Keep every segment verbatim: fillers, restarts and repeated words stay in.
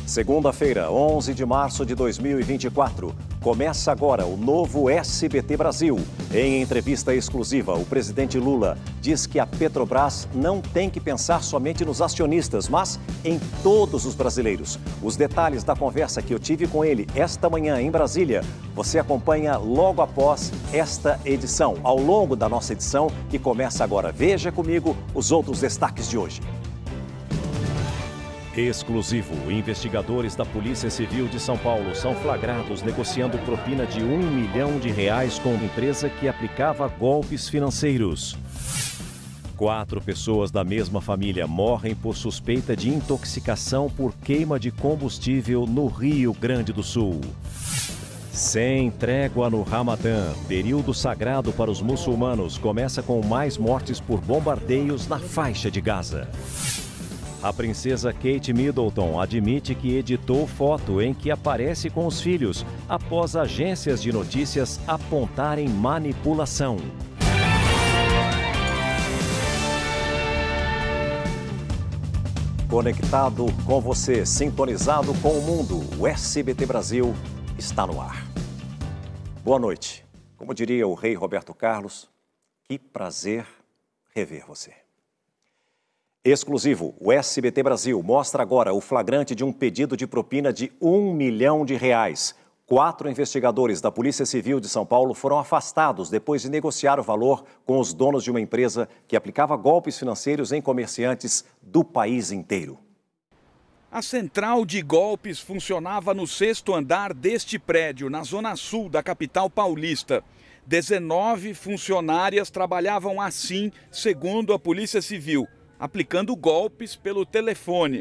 Segunda-feira, onze de março de dois mil e vinte e quatro. Começa agora o novo S B T Brasil. Em entrevista exclusiva, o presidente Lula diz que a Petrobras não tem que pensar somente nos acionistas, mas em todos os brasileiros. Os detalhes da conversa que eu tive com ele esta manhã em Brasília, você acompanha logo após esta edição. Ao longo da nossa edição, que começa agora. Veja comigo os outros destaques de hoje. Exclusivo. Investigadores da Polícia Civil de São Paulo são flagrados negociando propina de um milhão de reais com uma empresa que aplicava golpes financeiros. Quatro pessoas da mesma família morrem por suspeita de intoxicação por queima de combustível no Rio Grande do Sul. Sem trégua no Ramadã, período sagrado para os muçulmanos, começa com mais mortes por bombardeios na faixa de Gaza. A princesa Kate Middleton admite que editou foto em que aparece com os filhos, após agências de notícias apontarem manipulação. Conectado com você, sintonizado com o mundo, o S B T Brasil está no ar. Boa noite. Como diria o rei Roberto Carlos, que prazer rever você. Exclusivo, o S B T Brasil mostra agora o flagrante de um pedido de propina de um milhão de reais. Quatro investigadores da Polícia Civil de São Paulo foram afastados depois de negociar o valor com os donos de uma empresa que aplicava golpes financeiros em comerciantes do país inteiro. A central de golpes funcionava no sexto andar deste prédio, na zona sul da capital paulista. dezenove funcionárias trabalhavam assim, segundo a Polícia Civil, aplicando golpes pelo telefone.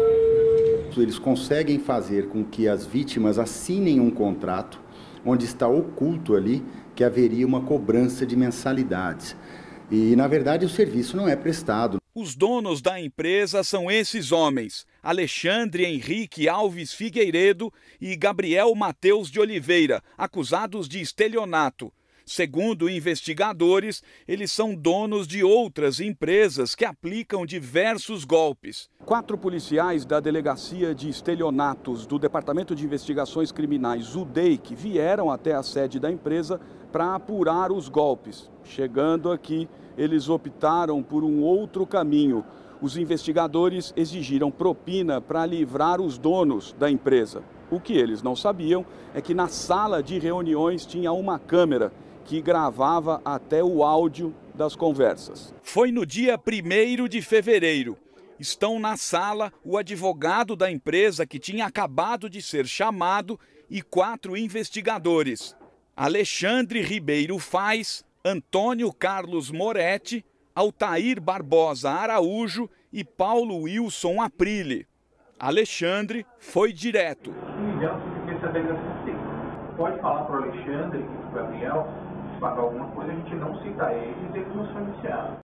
Eles conseguem fazer com que as vítimas assinem um contrato onde está oculto ali que haveria uma cobrança de mensalidades. E, na verdade, o serviço não é prestado. Os donos da empresa são esses homens: Alexandre Henrique Alves Figueiredo e Gabriel Mateus de Oliveira, acusados de estelionato. Segundo investigadores, eles são donos de outras empresas que aplicam diversos golpes. Quatro policiais da Delegacia de Estelionatos do Departamento de Investigações Criminais, o D E I C, vieram até a sede da empresa para apurar os golpes. Chegando aqui, eles optaram por um outro caminho. Os investigadores exigiram propina para livrar os donos da empresa. O que eles não sabiam é que na sala de reuniões tinha uma câmera que gravava até o áudio das conversas. Foi no dia primeiro de fevereiro. Estão na sala o advogado da empresa que tinha acabado de ser chamado e quatro investigadores: Alexandre Ribeiro Faz, Antônio Carlos Moretti, Altair Barbosa Araújo e Paulo Wilson Aprile. Alexandre foi direto. Pode falar para o Alexandre e para o Gabriel, se pagar alguma coisa, a gente não cita eles, eles não são iniciados.